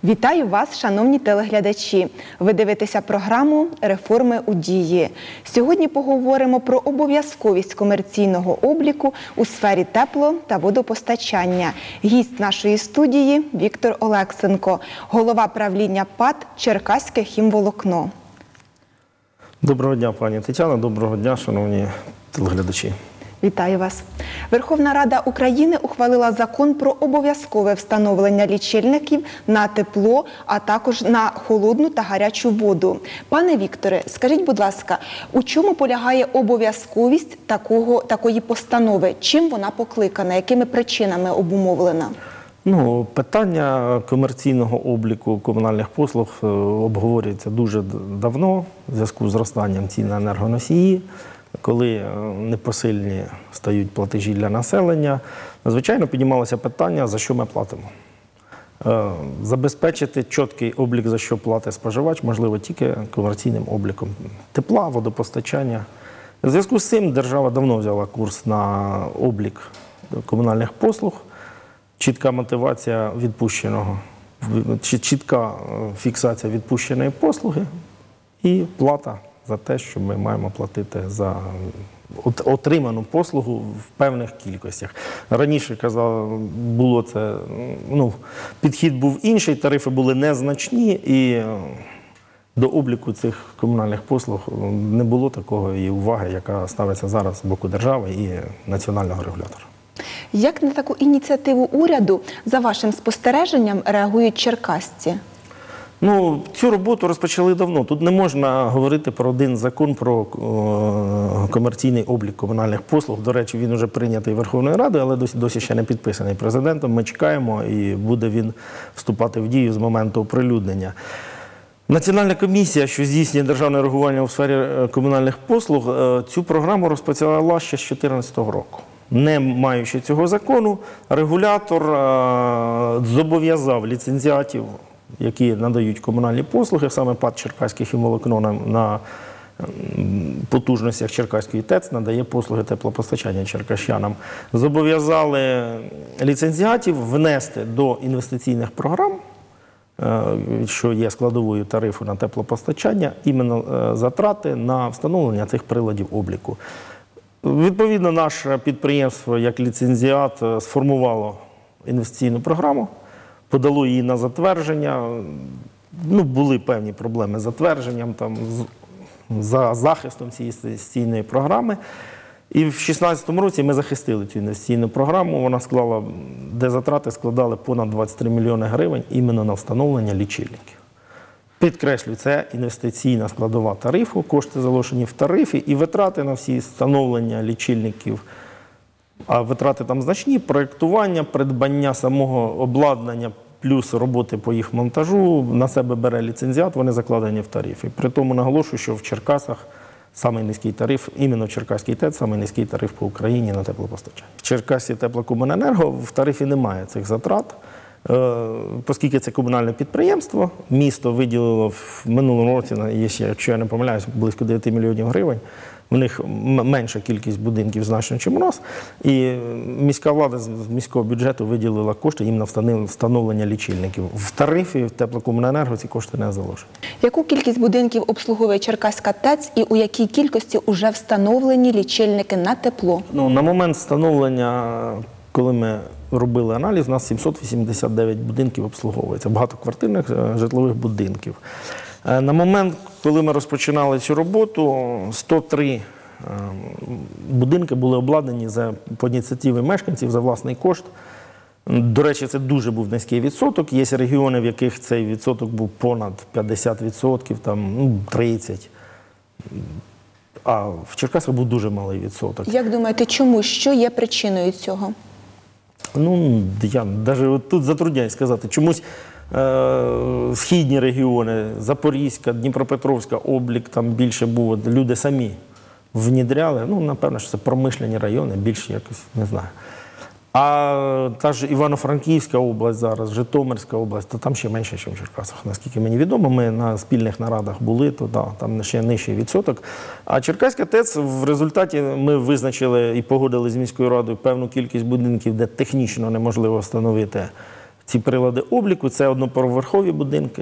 Вітаю вас, шановні телеглядачі! Ви дивитеся програму «Реформи у дії». Сьогодні поговоримо про обов'язковість комерційного обліку у сфері тепло- та водопостачання. Гість нашої студії – Віктор Олексенко, голова правління ПАТ «Черкаське хімволокно». Доброго дня, пані Тетяно. Доброго дня, шановні телеглядачі. Вітаю вас. Верховна Рада України ухвалила закон про обов'язкове встановлення лічильників на тепло, а також на холодну та гарячу воду. Пане Вікторе, скажіть, будь ласка, у чому полягає обов'язковість такої постанови? Чим вона покликана? Якими причинами обумовлена? Питання комерційного обліку комунальних послуг обговорюється дуже давно в зв'язку з зростанням цін на енергоносії. Коли непосильні стають платежі для населення, звичайно, піднімалося питання, за що ми платимо. Забезпечити чіткий облік, за що платить споживач, можливо тільки комерційним обліком тепла, водопостачання. В зв'язку з цим держава давно взяла курс на облік комунальних послуг, чітка мотивація відпущеного, чітка фіксація відпущеної послуги і плата за те, що ми маємо платити за отриману послугу в певних кількостях. Раніше, казав, було це, підхід був інший, тарифи були незначні, і до обліку цих комунальних послуг не було такої уваги, яка ставиться зараз з боку держави і національного регулятора. Як на таку ініціативу уряду, за вашим спостереженням, реагують черкасці? Цю роботу розпочали давно. Тут не можна говорити про один закон про комерційний облік комунальних послуг. До речі, він вже прийнятий Верховною Радою, але досі ще не підписаний президентом. Ми чекаємо, і буде він вступати в дію з моменту оприлюднення. Національна комісія, що здійснює державне реагування у сфері комунальних послуг, цю програму розпочала ще з 2014 року. Не маючи цього закону, регулятор зобов'язав ліцензіатів, які надають комунальні послуги, саме ПАТ «Черкаське хімволокно» на потужностях Черкаської ТЕЦ надає послуги теплопостачання черкащанам. Зобов'язали ліцензіатів внести до інвестиційних програм, що є складовою тарифу на теплопостачання, іменно затрати на встановлення цих приладів обліку. Відповідно, наше підприємство, як ліцензіат, сформувало інвестиційну програму, подало її на затвердження. Були певні проблеми з затвердженням, за захистом цієї інвестиційної програми. І в 2016 році ми захистили цю інвестиційну програму. Вона склала, де затрати складали понад 23 мільйони гривень іменно на встановлення лічильників. Підкреслюю, це інвестиційна складова тарифу, кошти залишені в тарифі, і витрати на всі встановлення лічильників, а витрати там значні, проєктування, придбання самого обладнання, плюс роботи по їх монтажу, на себе бере ліцензіат, вони закладені в тарифі. При тому наголошую, що в Черкасах самий низький тариф, іменно в Черкаській ТЕЦ, самий низький тариф по Україні на теплопостачання. В Черкаській теплокомуненерго в тарифі немає цих затрат, оскільки це комунальне підприємство, місто виділило в минулому році, якщо я не помиляюсь, близько 9 мільйонів гривень. У них менша кількість будинків значно, ніж у нас. І міська влада з міського бюджету виділила кошти їм на встановлення лічильників. В тарифі в теплокомуненерго ці кошти не заложені. Яку кількість будинків обслуговує Черкаська ТЕЦ і у якій кількості вже встановлені лічильники на тепло? На момент встановлення, коли ми робили аналіз, у нас 789 будинків обслуговується, багатоквартирних житлових будинків. На момент, коли ми розпочинали цю роботу, 103 будинки були обладнані по ініціативі мешканців за власний кошт. До речі, це дуже був низький відсоток. Є регіони, в яких цей відсоток був понад 50%, 30%. А в Черкасах був дуже малий відсоток. Як думаєте, чому? Що є причиною цього? Я навіть тут затрудняюсь сказати. Чомусь східні регіони, Запорізька, Дніпропетровська, облік там більше був, люди самі внідряли. Напевно, що це промишлені райони, більше якось, не знаю. А та ж Івано-Франківська область зараз, Житомирська область, то там ще менше, ніж в Черкасах. Наскільки мені відомо, ми на спільних нарадах були, то там ще нижчий відсоток. А Черкаська ТЕЦ, в результаті ми визначили і погодили з міською радою певну кількість будинків, де технічно неможливо встановити ці прилади обліку. Це одноповерхові будинки.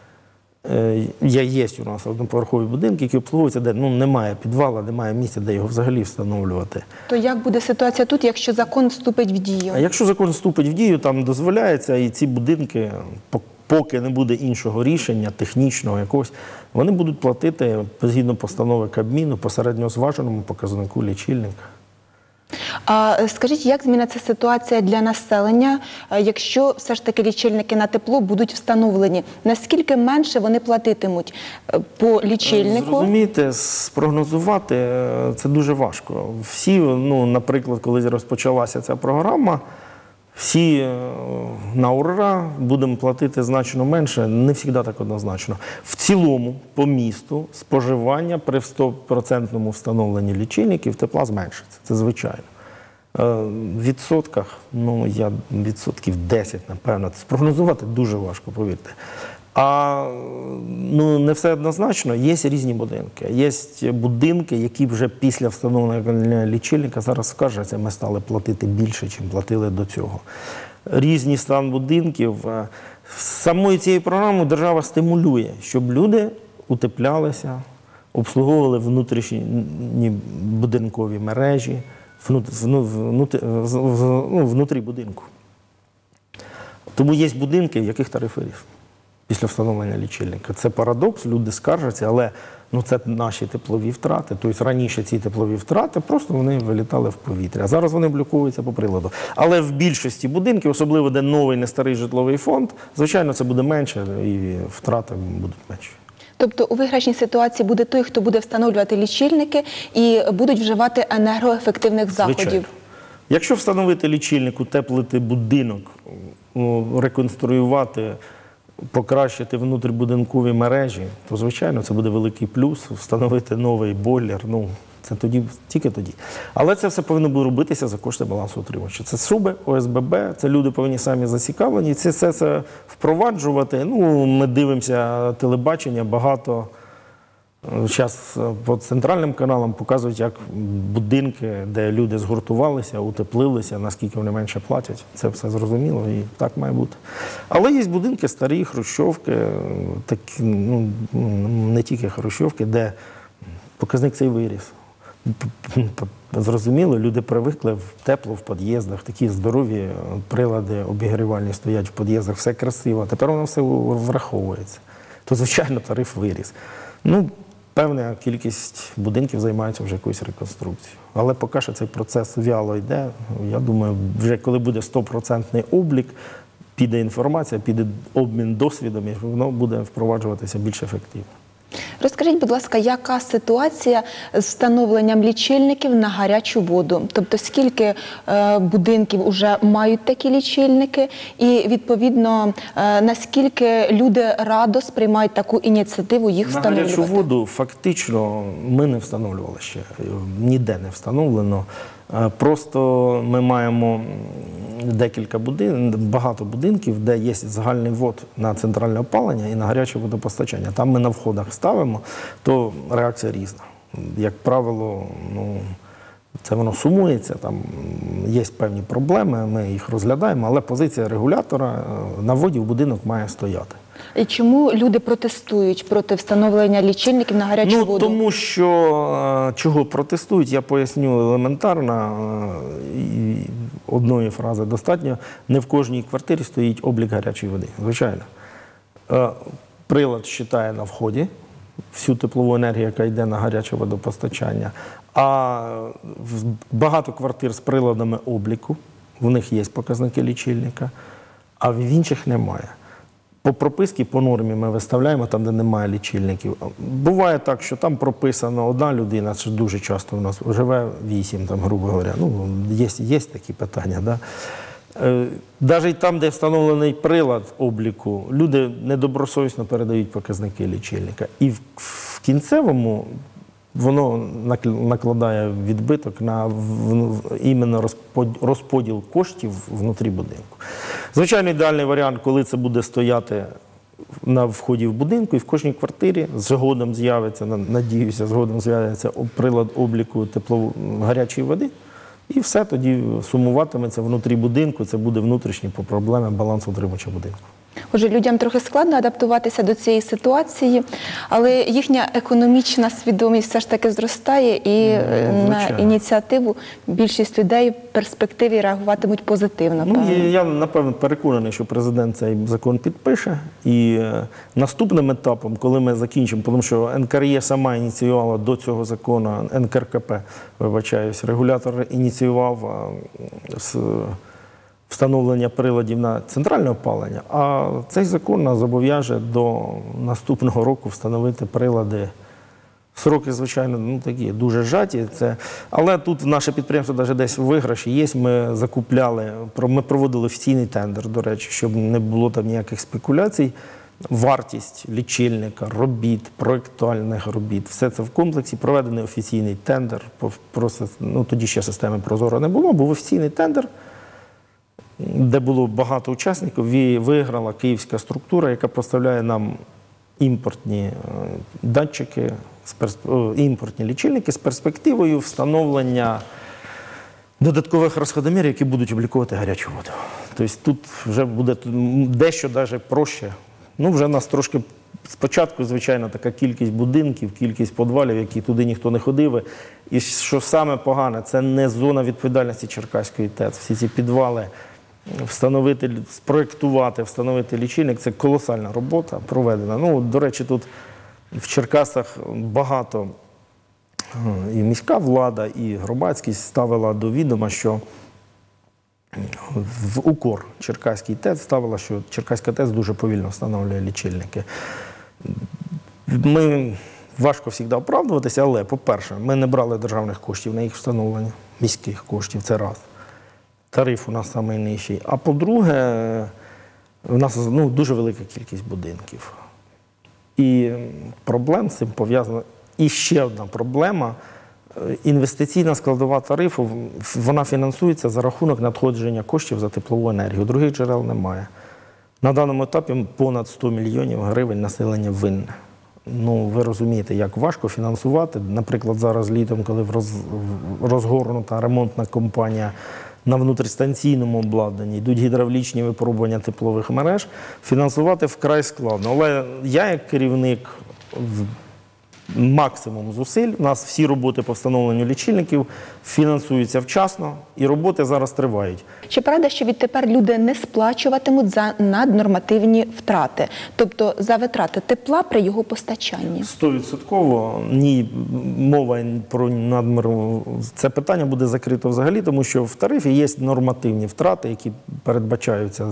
Є у нас одноповерхові будинки, які обслуговуються, де немає підвала, немає місця, де його взагалі встановлювати. То як буде ситуація тут, якщо закон вступить в дію? А якщо закон вступить в дію, там дозволяється, і ці будинки, поки не буде іншого рішення, технічного якогось, вони будуть платити, згідно постанови Кабміну, по середньозваженому показнику лічильника. А скажіть, як зміниться ситуація для населення, якщо все ж таки лічильники на тепло будуть встановлені? Наскільки менше вони платитимуть по лічильнику? Зрозумієте, спрогнозувати це дуже важко. Всі, наприклад, коли розпочалася ця програма, всі на ура будемо платити значно менше, не завжди так однозначно. В цілому, по місту, споживання при 100% встановленні лічильників тепла зменшиться, це звичайно. В відсотках, я відсотків 10, напевно, спрогнозувати дуже важко, повірте. А не все однозначно, є різні будинки. Є будинки, які вже після встановлення лічильника зараз скаржаться, ми стали платити більше, ніж платили до цього. Різні стан будинків. Самою цією програмою держава стимулює, щоб люди утеплялися, обслуговували внутрішні будинкові мережі, внутрі будинку. Тому є будинки, в яких тарифи різні після встановлення лічильника. Це парадокс, люди скаржаться, але це наші теплові втрати. Тобто раніше ці теплові втрати просто вони вилітали в повітря. А зараз вони блокуються по приладу. Але в більшості будинків, особливо де новий, не старий житловий фонд, звичайно, це буде менше і втрати будуть менші. Тобто у виграшній ситуації буде той, хто буде встановлювати лічильники і будуть вживати енергоефективних заходів? Звичайно. Якщо встановити лічильник, утеплити будинок, реконструювати, покращити внутрібудинкові мережі, то, звичайно, це буде великий плюс. Встановити новий бойлер, це тільки тоді. Але це все повинно було робитися за кошти балансоутримувача. Це СУБи, ОСББ, це люди повинні самі зацікавлені. Це впроваджувати. Ми дивимося телебачення, багато. Зараз по центральним каналам показують, як будинки, де люди згуртувалися, утеплилися, наскільки вони менше платять. Це все зрозуміло і так має бути. Але є будинки старі, хрущовки, такі, не тільки хрущовки, де показник цей виріс. Зрозуміло, люди привикли в тепло в під'їздах, такі здорові прилади обігрівальні стоять в під'їздах, все красиво. Тепер воно все враховується. То, звичайно, тариф виріс. Певна кількість будинків займається вже якоюсь реконструкцією. Але поки що цей процес вяло йде. Я думаю, вже коли буде 100% облік, піде інформація, піде обмін досвідом, і воно буде впроваджуватися більш ефективно. Розкажіть, будь ласка, яка ситуація з встановленням лічильників на гарячу воду? Тобто, скільки будинків вже мають такі лічильники і, відповідно, наскільки люди радо сприймають таку ініціативу їх встановлювати? На гарячу воду фактично ми не встановлювали ще, ніде не встановлено. Просто ми маємо багато будинків, де є загальний ввод на центральне опалення і на гаряче водопостачання. Там ми на входах ставимо, то реакція різна. Як правило, це воно сумується, там є певні проблеми, ми їх розглядаємо, але позиція регулятора на вводі в будинок має стояти. І чому люди протестують проти встановлення лічильників на гарячу воду? Тому що, чого протестують, я поясню елементарно, одної фрази достатньо, не в кожній квартирі стоїть облік гарячої води, звичайно. Прилад считає на вході всю теплову енергію, яка йде на гаряче водопостачання, а багато квартир з приладами обліку, в них є показники лічильника, а в інших немає. По прописці, по нормі ми виставляємо там, де немає лічильників. Буває так, що там прописана одна людина, це дуже часто у нас живе 8, там, грубо говоря. Є такі питання. Да? Навіть там, де встановлений прилад обліку, люди недобросовісно передають показники лічильника. І в кінцевому воно накладає відбиток на іменно розподіл коштів внутрі будинку. Звичайно, ідеальний варіант, коли це буде стояти на вході в будинку і в кожній квартирі згодом з'явиться, надіюся, згодом з'явиться прилад обліку гарячої води. І все тоді сумуватиметься внутрі будинку, це буде внутрішні по проблеми балансоутримувача будинку. Отже, людям трохи складно адаптуватися до цієї ситуації, але їхня економічна свідомість все ж таки зростає, і на звичайно. ініціативу більшість людей в перспективі реагуватимуть позитивно. Ну, певно. і я, напевно, переконаний, що президент цей закон підпише. І наступним етапом, коли ми закінчимо, тому що НКРЕ сама ініціювала до цього закону, НКРКП, вибачаюсь, регулятор ініціював встановлення приладів на центральне опалення, а цей закон нас зобов'яже до наступного року встановити прилади. Сроки, звичайно, ну, такі дуже зжаті. Але тут наше підприємство навіть десь в виграші є. Ми закупляли, ми проводили офіційний тендер, до речі, щоб не було там ніяких спекуляцій. Вартість лічильника, робіт, проєктуальних робіт, все це в комплексі, проведений офіційний тендер. Ну, тоді ще системи Прозоро не було, був офіційний тендер, де було багато учасників, і виграла київська структура, яка поставляє нам імпортні датчики, імпортні лічильники з перспективою встановлення додаткових розходомірів, які будуть обліковувати гарячу воду. Тобто тут вже буде дещо навіть проще. Ну, вже в нас трошки спочатку, звичайно, така кількість будинків, кількість підвалів, які туди ніхто не ходив. І що саме погане, це не зона відповідальності Черкаської ТЕЦ. Всі ці підвали встановити, спроєктувати, встановити лічильник – це колосальна робота проведена. Ну, до речі, тут в Черкасах багато і міська влада, і громадськість ставила до відома, що в укор Черкаській ТЕЦ ставила, що Черкаська ТЕЦ дуже повільно встановлює лічильники. Ми важко завжди оправдуватися, але, по-перше, ми не брали державних коштів на їх встановлення, міських коштів, це раз. Тариф у нас найнижчий. А по-друге, у нас дуже велика кількість будинків. І проблем з цим пов'язана. І ще одна проблема. Інвестиційна складова тарифу, вона фінансується за рахунок надходження коштів за теплову енергію. Других джерел немає. На даному етапі понад 100 мільйонів гривень населення винне. Ну, ви розумієте, як важко фінансувати. Наприклад, зараз літом, коли розгорнута ремонтна кампанія на внутрістанційному обладнанні, йдуть гідравлічні випробування теплових мереж, фінансувати вкрай складно. Але я, як керівник, максимум зусиль, у нас всі роботи по встановленню лічильників фінансуються вчасно, і роботи зараз тривають. Чи правда, що відтепер люди не сплачуватимуть за наднормативні втрати, тобто за витрати тепла при його постачанні? 100% ні, мова про це питання буде закрито взагалі, тому що в тарифі є нормативні втрати, які передбачаються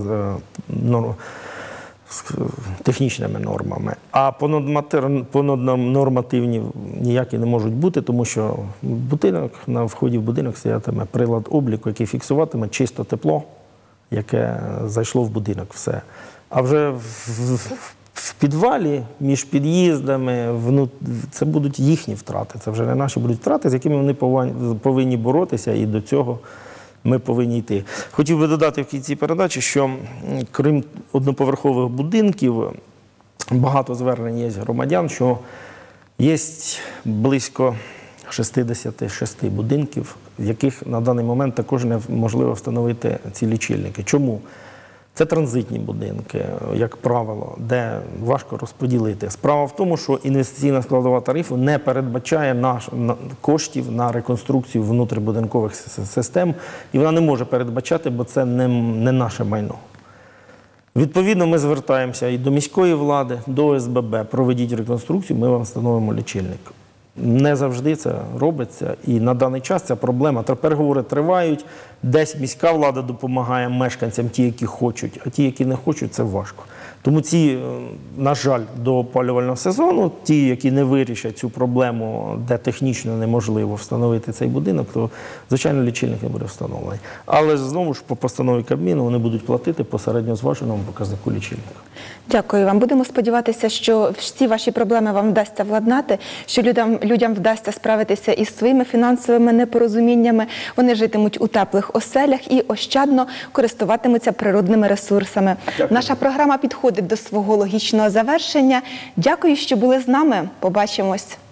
технічними нормами. А понаднормативні ніякі не можуть бути, тому що на вході в будинок стоятиме прилад обліку, який фіксуватиме чисто тепло, яке зайшло в будинок. Все. А вже в підвалі, між під'їздами, це будуть їхні втрати. Це вже не наші будуть втрати, з якими вони повинні боротися, і до цього ми повинні йти. Хотів би додати в кінці передачі, що крім одноповерхових будинків, багато звернень є громадян, що є близько 66 будинків, в яких на даний момент також неможливо встановити ці лічильники. Чому? Це транзитні будинки, як правило, де важко розподілити. Справа в тому, що інвестиційна складова тарифу не передбачає коштів на реконструкцію внутрібудинкових систем, і вона не може передбачати, бо це не наше майно. Відповідно, ми звертаємося і до міської влади, до ОСББ, проведіть реконструкцію, ми вам встановимо лічильник. Не завжди це робиться, і на даний час ця проблема. Переговори тривають, десь міська влада допомагає мешканцям, ті, які хочуть, а ті, які не хочуть, це важко. Тому ці, на жаль, до опалювального сезону, ті, які не вирішать цю проблему, де технічно неможливо встановити цей будинок, то, звичайно, лічильник не буде встановлений. Але, знову ж, по постанові Кабміну вони будуть платити по середньозваженому показнику лічильника. Дякую вам. Будемо сподіватися, що всі ваші проблеми вам вдасться владнати, що людям вдасться справитися із своїми фінансовими непорозуміннями. Вони житимуть у теплих оселях і ощадно користуватимуться природними ресурсами. Дякую. Наша програма підходить до свого логічного завершення. Дякую, що були з нами. Побачимось.